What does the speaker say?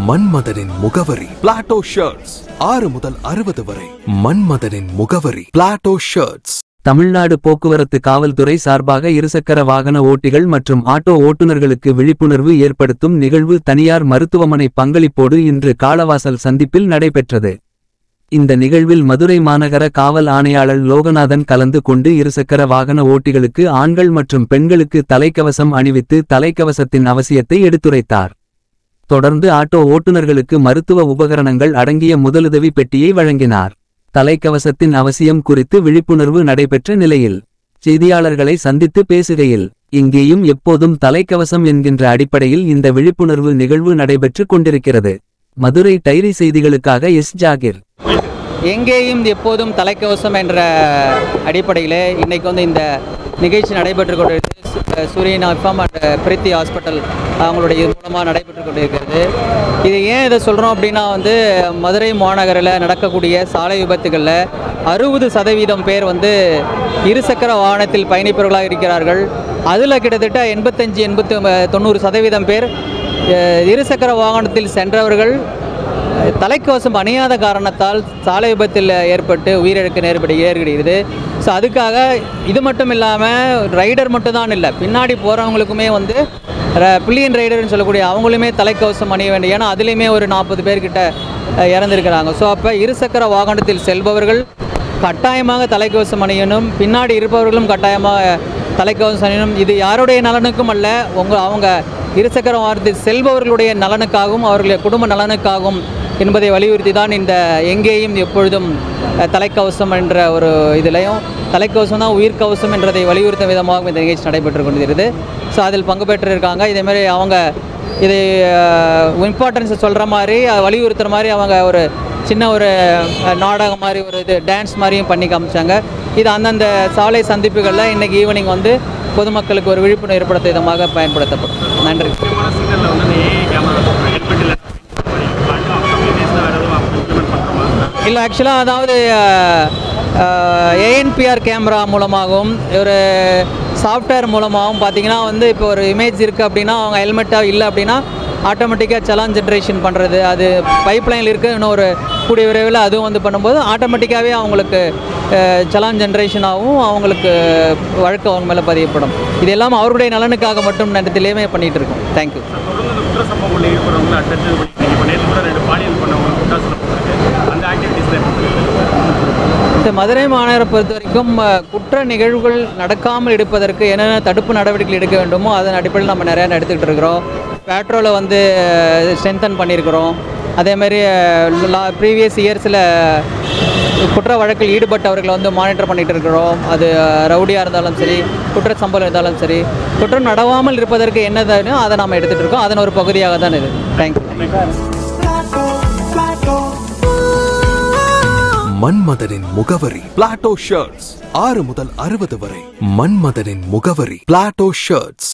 மன்மதனின் முகவரி Plato shirts 6 முதல் 60 வரை. மன்மதனின் முகவரி பிளாட்டோ ஷர்ட்ஸ். தமிழ்நாடு போக்குவரத்து காவல்துறை சார்பாக இருசக்கர வாகன ஓட்டிகள் மற்றும் ஆட்டோ ஓட்டுநர்களுக்கு விழிப்புணர்வு ஏற்படுத்தும் நிகழ்வு தனியார் மருத்துவமனை பங்களிப்போடு இன்று காளவாசல் சந்திப்பில் நடைபெற்றது. இந்த நிகழ்வில் மதுரை மாநகர காவல் ஆணையாளர் லோகநாதன் கலந்து கொண்டு இருசக்கர வாகன ஓட்டிகளுக்கு ஆண்கள் மற்றும் பெண்களுக்கு தலைக்கவசம் அணிவித்து தலைக்கவசத்தின் அவசியத்தை எடுத்துரைத்தார். தொடர்ந்து ஆட்டோ ஓட்டுநர்களுக்கு மருத்துவ உபகரணங்கள் அடங்கிய முதலுதவி பெட்டியை வழங்கினார். தலைக்கவசத்தின் அவசியம் குறித்து விழிப்புணர்வு நடைபெற்ற நிலையில் செய்தியாளர்களை சந்தித்து பேசுகையில், இங்கேயும் எப்போதும் தலைக்கவசம் என்கின்ற அடிப்படையில் இந்த விழிப்புணர்வு நிகழ்வு நடைபெற்று கொண்டிருக்கிறது. மதுரை டைரி செய்திகளுக்காக எஸ். ஜாகிர். எங்கேயும் எப்போதும் தலைக்கவசம் என்ற அடிப்படையில் இன்றைக்கி இந்த நிகழ்ச்சி நடைபெற்று கொண்டிருக்கிறது. சூரியன் எஃப்எம் அண்ட் பிரீத்தி ஹாஸ்பிட்டல் அவங்களுடைய இது மூலமாக நடைபெற்று கொண்டிருக்கிறது. இது ஏன் இதை சொல்கிறோம் அப்படின்னா மதுரை மாநகரில் நடக்கக்கூடிய சாலை விபத்துகளில் 60% பேர் இருசக்கர வாகனத்தில் பயணிப்பவர்களாக இருக்கிறார்கள். அதில் கிட்டத்தட்ட 85-90% பேர் இருசக்கர வாகனத்தில் சென்றவர்கள் தலைக்கவசம் அணியாத காரணத்தால் சாலை விபத்தில் ஏற்பட்டு உயிரிழக்க நேர்படுகிறது. ஸோ அதுக்காக இது மட்டும் இல்லாமல் ரைடர் மட்டும்தான் இல்லை, பின்னாடி போகிறவங்களுக்குமே பில்லியன் ரைடர்னு சொல்லக்கூடிய அவங்களுமே தலைக்கவசம் அணிய வேண்டும். ஏன்னா அதுலேயுமே ஒரு 40 பேர்கிட்ட இறந்துருக்கிறாங்க. ஸோ அப்போ இருசக்கர வாகனத்தில் செல்பவர்கள் கட்டாயமாக தலைக்கவசம் அணியணும், பின்னாடி இருப்பவர்களும் கட்டாயமாக தலைக்கவசம் அணியணும். இது யாருடைய நலனுக்கும் அல்ல, அவங்க இருசக்கர வாகனத்தில் செல்பவர்களுடைய நலனுக்காகவும் அவர்களுடைய குடும்ப நலனுக்காகவும் என்பதை வலியுறுத்தி தான் இந்த எங்கேயும் எப்பொழுதும் தலைக்கவசம் என்ற ஒரு இதுலையும் தலைக்கவசம் தான் உயிர்கவசம் என்றதை வலியுறுத்தும் விதமாக இந்த நிகழ்ச்சி நடைபெற்று கொண்டிருக்கிறது. ஸோ அதில் பங்கு பெற்றிருக்காங்க. இதேமாதிரி அவங்க இதை இம்பார்ட்டன்ஸை சொல்கிற மாதிரி வலியுறுத்துகிற மாதிரி அவங்க ஒரு சின்ன ஒரு நாடகம் மாதிரி ஒரு இது டான்ஸ் மாதிரியும் பண்ணி காமிச்சாங்க. இது அந்தந்த சாலை சந்திப்புகளில் இன்றைக்கி ஈவினிங் பொதுமக்களுக்கு ஒரு விழிப்புணர்வு ஏற்படுத்த விதமாக பயன்படுத்தப்படும். நன்றி. இல்லை, ஆக்சுவலாக அதாவது Anpr கேமரா மூலமாகவும் ஒரு சாஃப்ட்வேர் மூலமாகவும் பார்த்திங்கன்னா இப்போ ஒரு இமேஜ் இருக்குது அப்படின்னா அவங்க ஹெல்மெட்டாக இல்லை அப்படின்னா ஆட்டோமேட்டிக்காக சலான் ஜென்ரேஷன் பண்ணுறது, அது பைப்லைனில் இருக்குது. இன்னும் ஒரு கூடிய விரைவில் அதுவும் பண்ணும்போது ஆட்டோமேட்டிக்காகவே அவங்களுக்கு சலான் ஜென்ரேஷன் ஆகும், அவங்களுக்கு வழக்கு அவங்க மேலே பதியப்படும். இது எல்லாம் அவருடைய நலனுக்காக மட்டும் நேரத்திலேயே பண்ணிகிட்டு இருக்கோம். தேங்க்யூ. இந்த மதுரை மாநகரை பொறுத்த வரைக்கும் குற்ற நிகழ்வுகள் நடக்காமல் இருப்பதற்கு என்னென்ன தடுப்பு நடவடிக்கைகள் எடுக்க வேண்டுமோ அதன் அடிப்படையில் நம்ம நிறையா எடுத்துக்கிட்டு இருக்கிறோம். பேட்ரோலை ஸ்ட்ரென்தன் பண்ணியிருக்கிறோம். அதேமாதிரி ப்ரீவியஸ் இயர்ஸில் குற்ற வழக்கில் ஈடுபட்டவர்களை மானிட்டர் பண்ணிகிட்டு இருக்கிறோம். அது ரவுடியாக இருந்தாலும் சரி, குற்ற சம்பவம் இருந்தாலும் சரி, குற்றம் நடவாமல் இருப்பதற்கு என்னதுன்னு அதை நாம் எடுத்துகிட்டு இருக்கோம். அதன் ஒரு பகுதியாக தான் இது. தேங்க்யூ. மன்மதனின் முகவரி பிளாட்டோ ஷர்ட்ஸ் 6 முதல் 60 வரை. மன்மதனின் முகவரி பிளாட்டோ ஷர்ட்ஸ்.